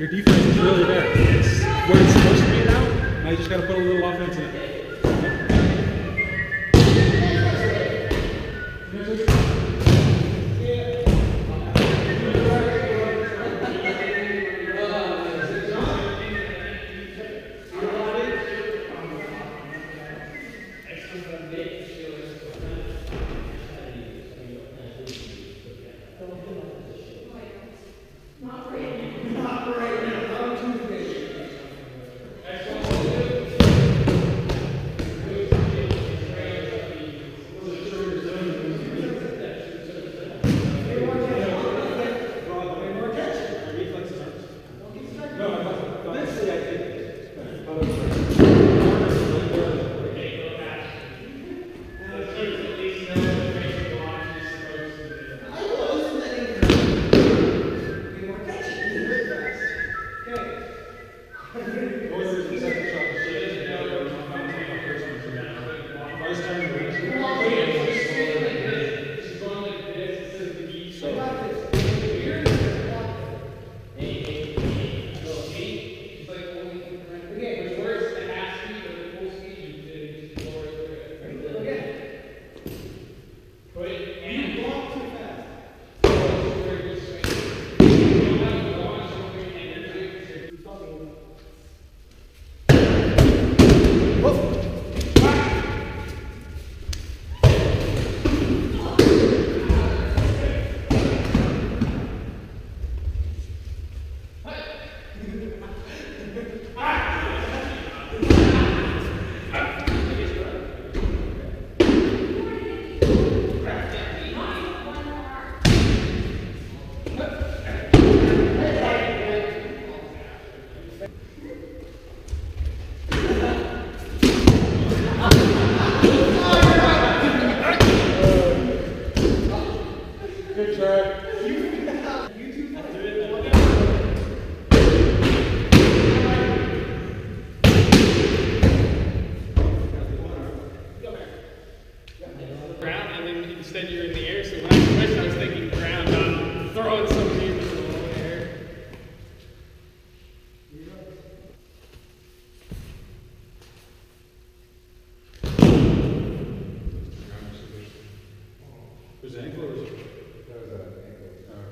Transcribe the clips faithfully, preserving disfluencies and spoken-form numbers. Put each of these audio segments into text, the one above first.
Your defense is really there. It's where it's supposed to be now. Now you just got to put a little offense in it. Instead you're in the air, so when I switched, I was thinking ground on throwing somebody into the low air. Was it ankle or was it? That was an ankle.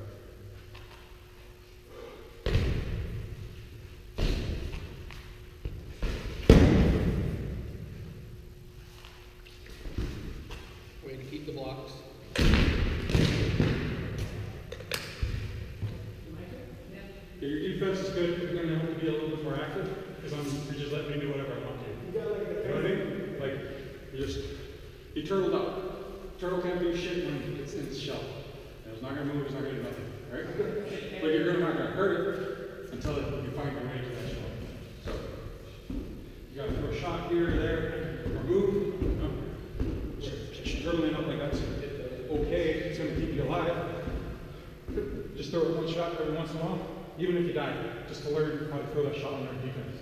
Way to keep the blocks. Yeah, your defense is good. You're going to have to be a little bit more active because I'm you're just letting me do whatever I want to. You know what I mean? Like you just you turtled up. Turtle can't do shit when it's in its shell. And it's not going to move. It's not going to do nothing. Right? But you're gonna, not going to hurt it until it, you find your way to that shell. So you got to throw a shot here or there, or move. You know? Turtling up like that's okay. It's going to keep you alive. Just throw one shot every once in a while, even if you die, just to learn how to throw that shot on their defense.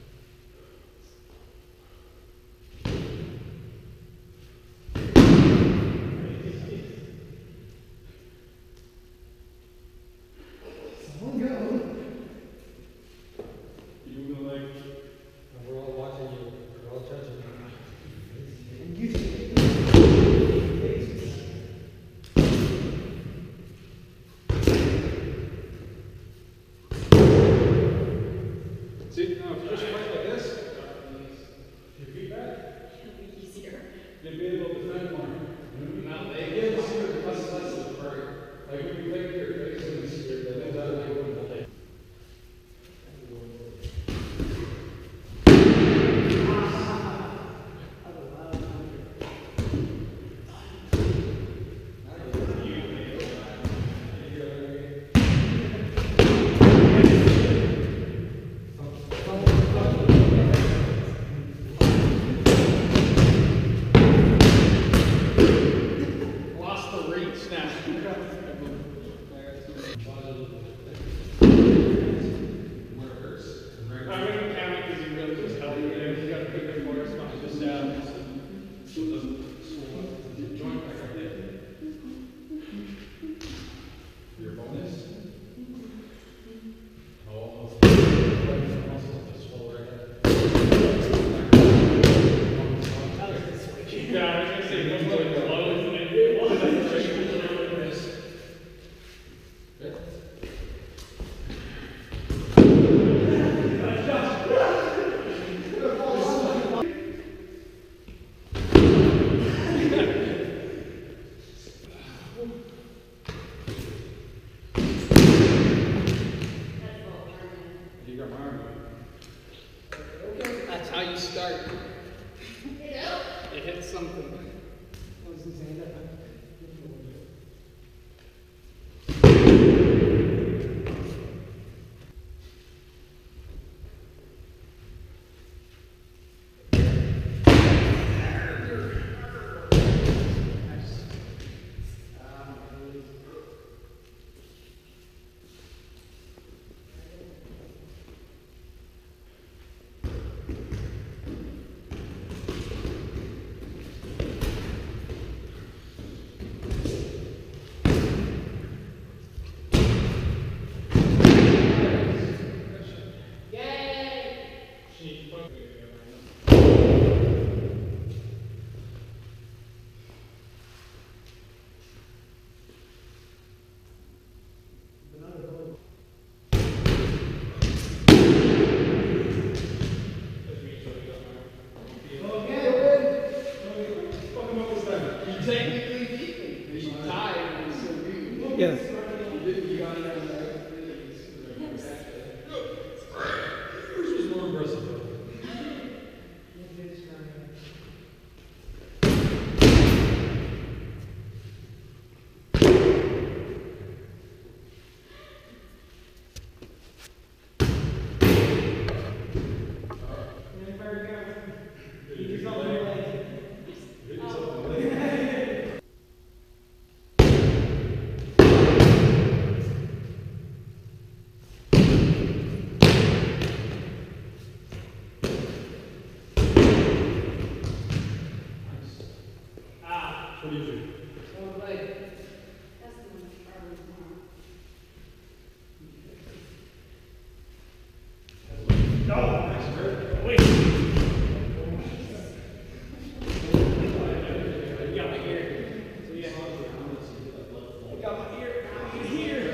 See, now if you just fight like this, your feet back, you'll be able to defend more. Now they give us here less and less of the target. Like when you take your face and you see your legs out of the way. That's how you start. It hits something. Yes. Yours was more impressive though. What do you do? No, that's great. Wait. You got my ear. So yeah. You got my ear. Here.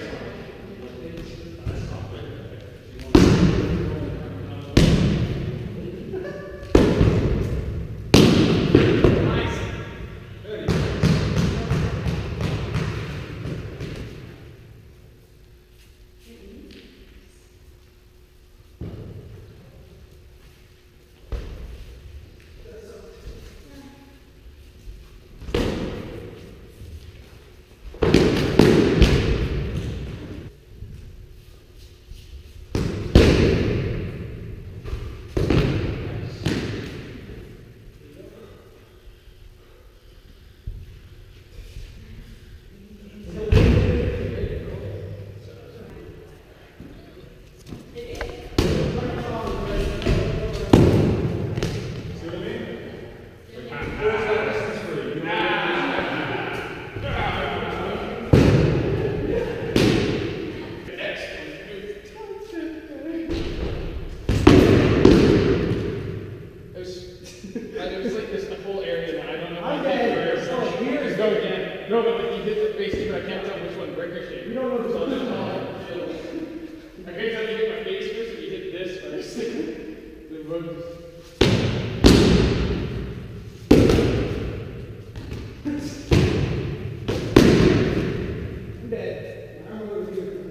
No, but you hit the face, but I can't tell which one ricocheted. You don't know which one. I can't tell if you hit my face first or you hit this first. The road. I'm dead. I don't know what to do.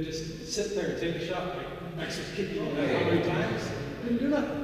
to just sit there and take a shot, like, actually kick you in the head how many times? Didn't do nothing.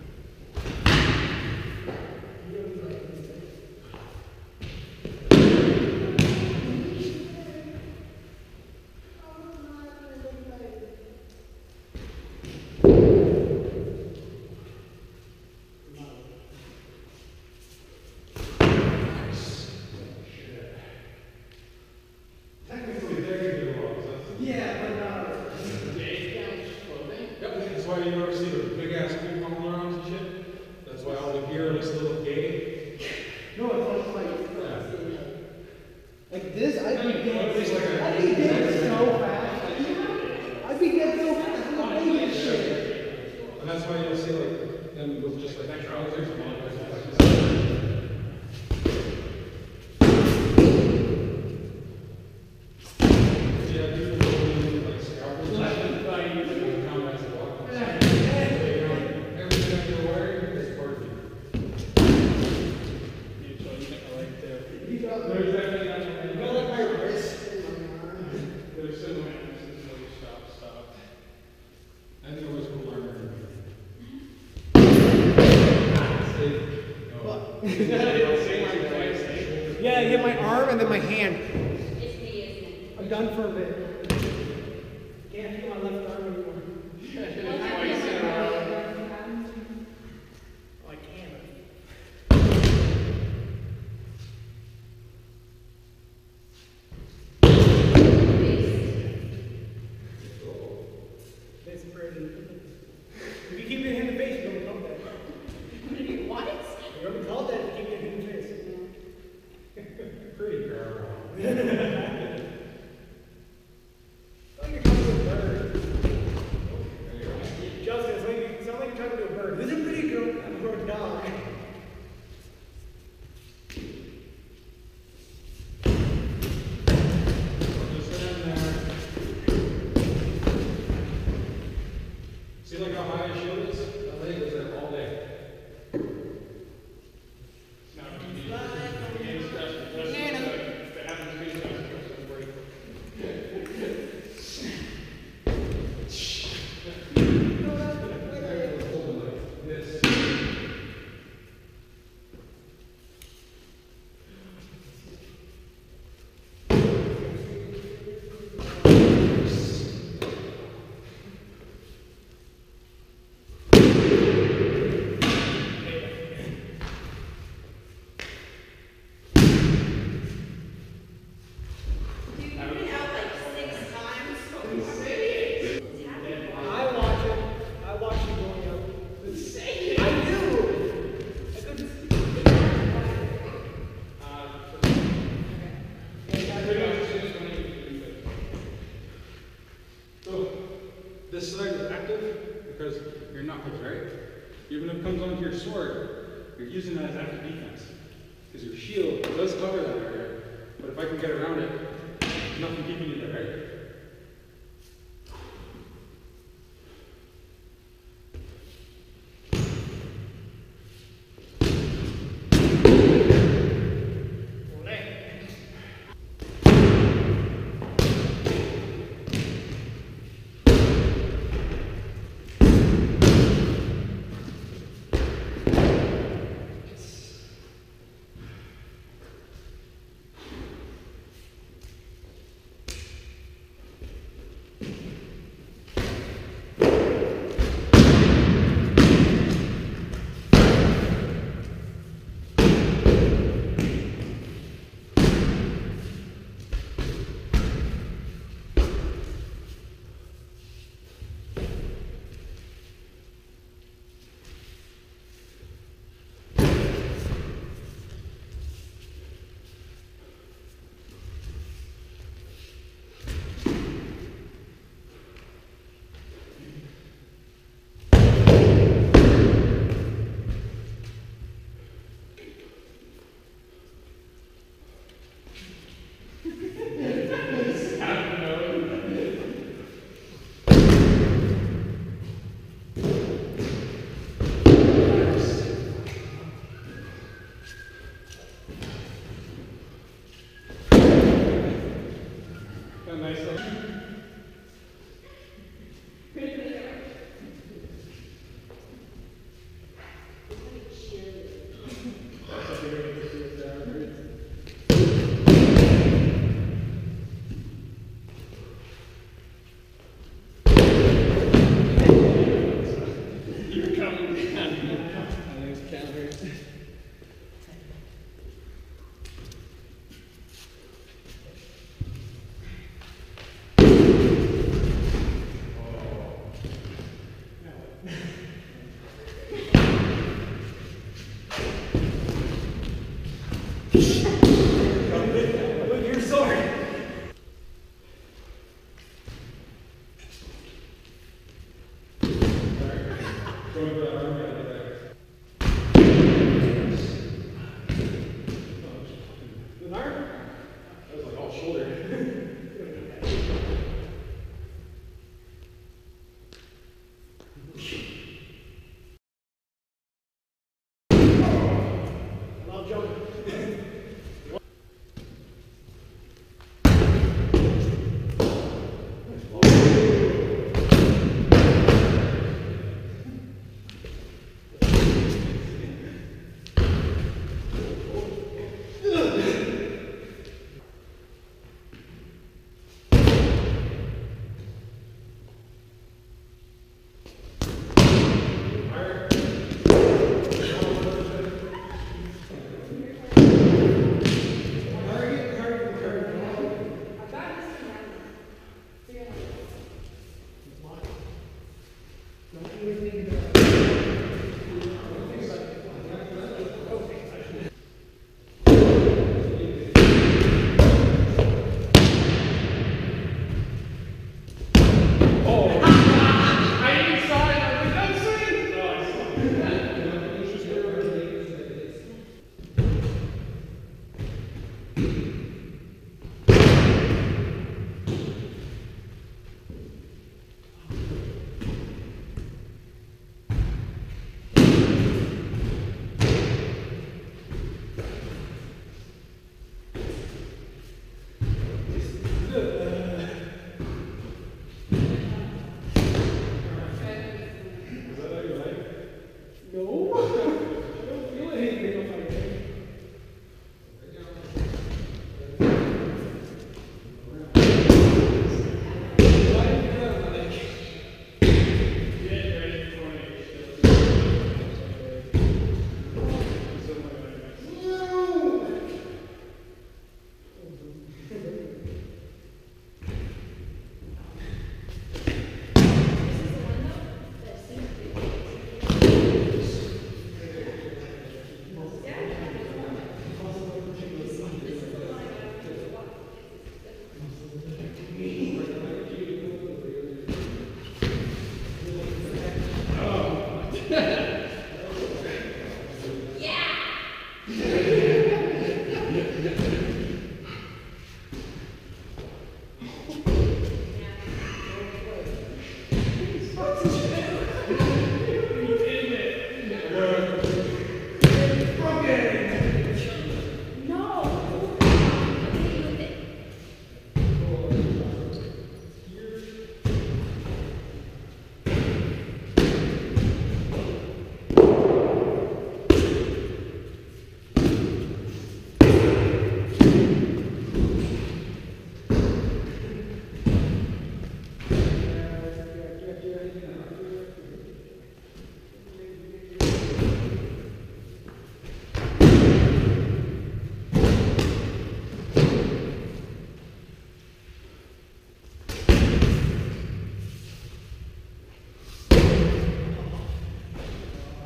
Like this, I'd be dead. I'd be dead so fast. I'd be dead so fast. I'm not playing this shit. And that's why you'll see like them with just like extra others. Yeah, I hit my arm and then my hand. It's me, isn't it? I'm done for a bit. Can't feel my left arm anymore. Oh, I can. That's pretty. If you keep your hand in the face, you don't come back. What? You ever called that if you keep your hand in the face? Pretty girl. Oh, you're talking to a bird. Justin, it's like, it sounds like you're talking to a bird. This is a pretty girl. I'm going to dog. Just stand there. See like how high his shield is? That leg was there all day. This side is active because your knuckles, right? Even if it comes onto your sword, you're using that as active defense. Because your shield does cover that area, but if I can get around it, there's nothing keeping you there, right?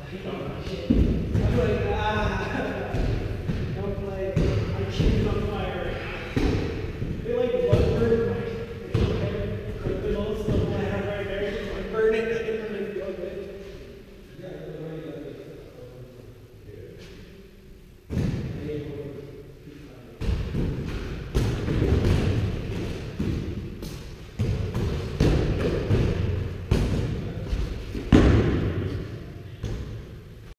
I hate that shit.